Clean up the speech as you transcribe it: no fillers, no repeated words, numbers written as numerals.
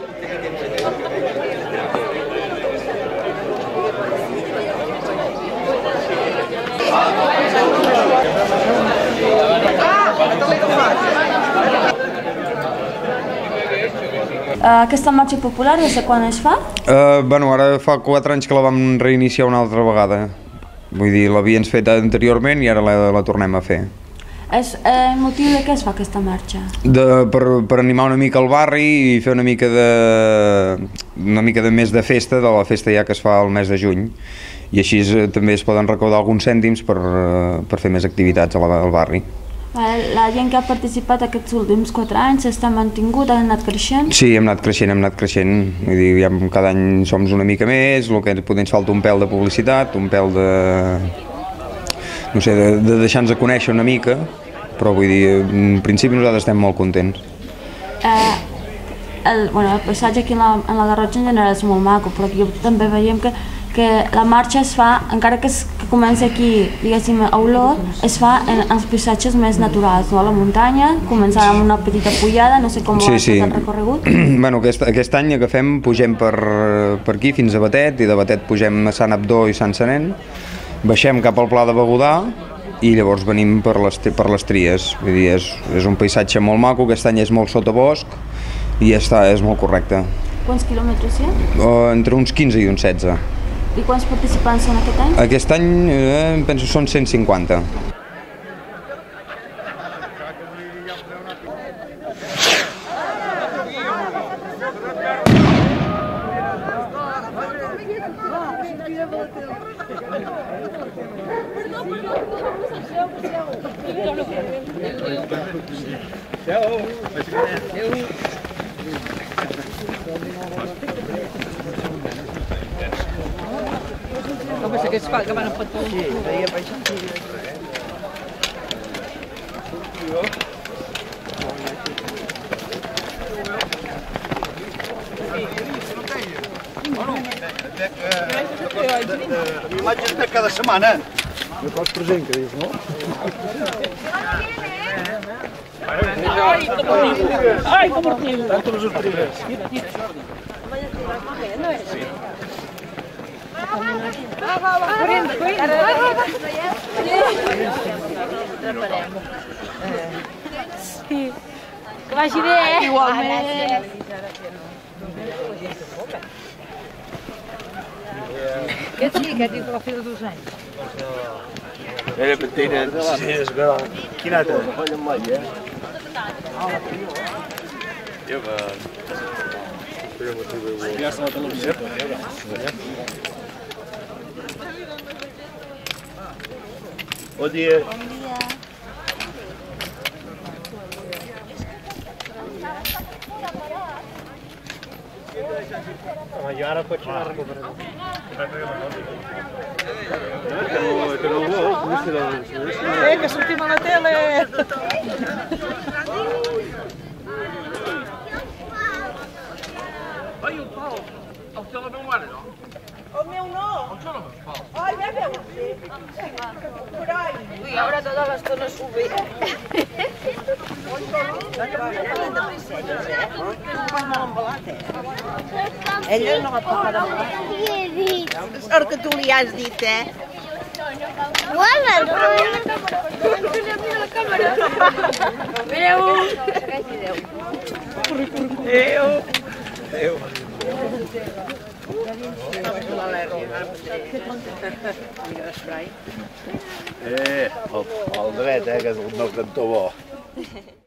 Aquesta marxa popular, des de quan es fa? Ara fa 4 anys que la vam reiniciar una altra vegada. Vull dir, l'havien fet anteriorment i ara la tornem a fer. El motiu de què es fa aquesta marxa? Per animar una mica el barri i fer una mica de més de festa, de la festa ja que es fa el mes de juny. I així també es poden recaudar alguns cèntims per fer més activitats al barri. La gent que ha participat aquests últims 4 anys està mantingut, ha anat creixent? Sí, hem anat creixent. Vull dir, cada any som una mica més, el que potser ens falta un pèl de publicitat, un pèl de deixar-nos conèixer una mica, però vull dir, en principi nosaltres estem molt contents. El paisatge aquí en la Garrotxa en general és molt maco, però aquí també veiem que la marxa es fa, encara que comença aquí, diguéssim, a Olot, es fa en els paisatges més naturals, a la muntanya, començant amb una petita pujada, no sé com ho has fet el recorregut. Aquest any pugem per aquí fins a Batet, i de Batet pugem a Sant Abdó i Sant Senén, baixem cap al Pla de Begudà i llavors venim per les Tries. Vull dir, és un paisatge molt maco, aquest any és molt sotabosc i és molt correcte. Quants quilòmetres hi ha? Entre uns 15 i uns 16. I quants participants són aquest any? Aquest any penso són 150. Com és aquest que van a fotre? Sí, deia baixar. Imatges de cada setmana. No cost present, que dius, no? Ai, com horrible! Tanto les ortigues. Sí. Que vagi bé, eh? Igualment. Aquest sí, aquest diu que va fer de 2 anys. Era petita, sí, és gran. Quina altra? Ja està la televisió. Bon dia. Jo ara potser la recuperaré. Que no ho vol, Que sortim a la tele! Ai, el Pau! El té la meva mare, no? El meu no. El té la meva Pau. Ai, ja veu. Carai. Ui, ara tota l'estona sube. Ella no va tocar de sort que tu li has dit, eh? Hola, Adéu! Adéu! Adéu. el dret, que és el meu cantó bo.